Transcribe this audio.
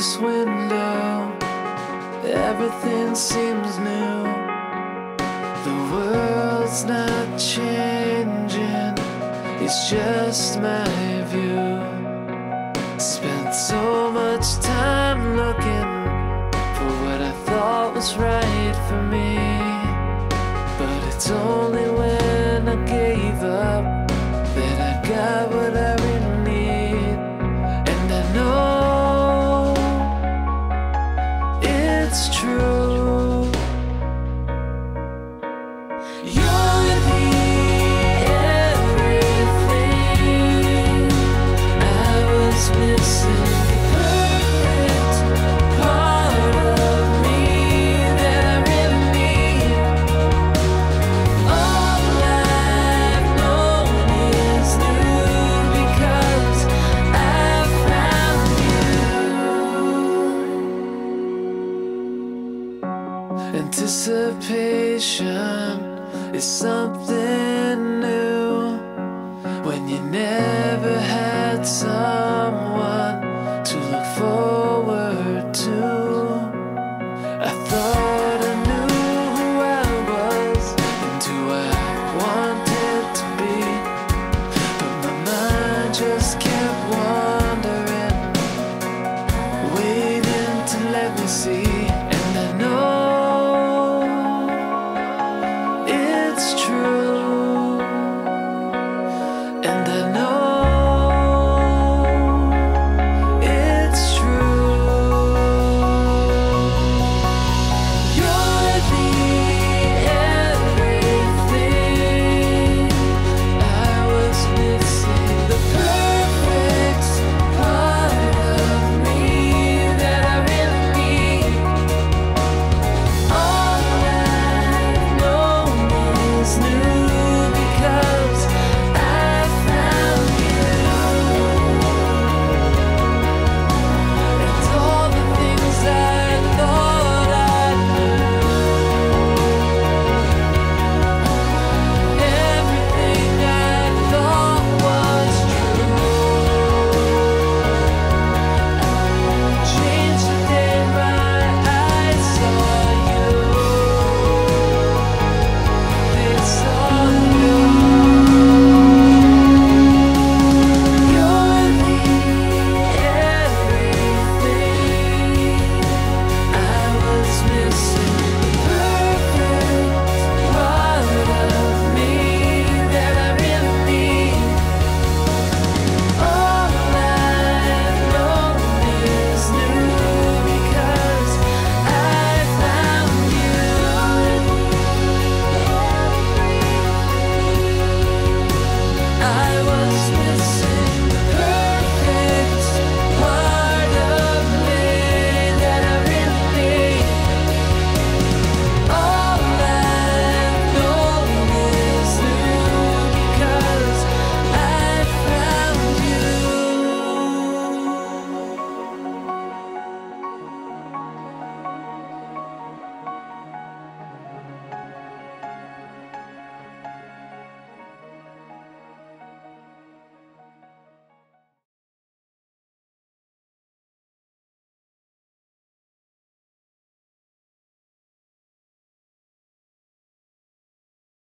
this window, everything seems new. The world's not changing, it's just my view. Spent so much time looking for what I thought was right for me, but it's only when I gave up that I got what I really need. And I know it's true. You're the everything I was missing, the perfect part of me that I really need. All I've known is new because I found you. Anticipation is something new when you never had someone to look forward to.